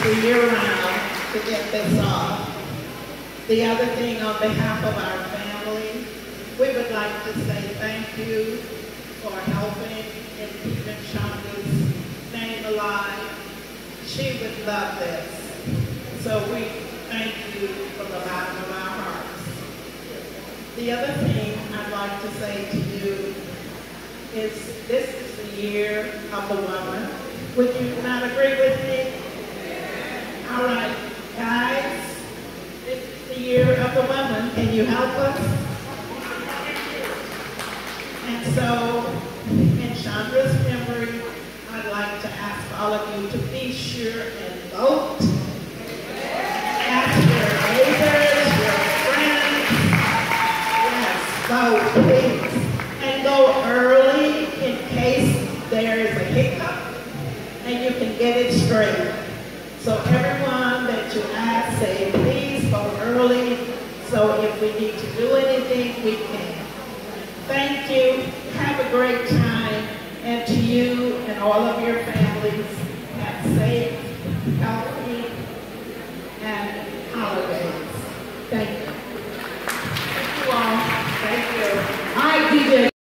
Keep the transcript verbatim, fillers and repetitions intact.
the year round to get this off. The other thing, on behalf of our family, we would like to say thank you for helping in keeping Chandra's name alive. She would love this. So we thank you from the bottom of our hearts. The other thing I'd like to say to you is this is the year of the woman. Would you not agree with me? All right, guys, this is the year of the woman. Can you help us? And so, in Chandra's memory, I'd like to ask all of you to be sure and vote. Ask your neighbors, your friends. Yes, vote, please. And go early in case there is a hiccup and you can get it straight. So everyone that you ask, say please vote early, so if we need to do anything, we can. Thank you. Have a great time. And to you and all of your family,